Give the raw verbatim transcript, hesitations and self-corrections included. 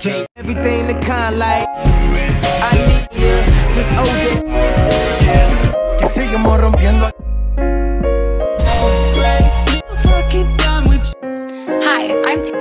King, everything the kind like I need you since O J. Que sigamos rompiendo. Hi, I'm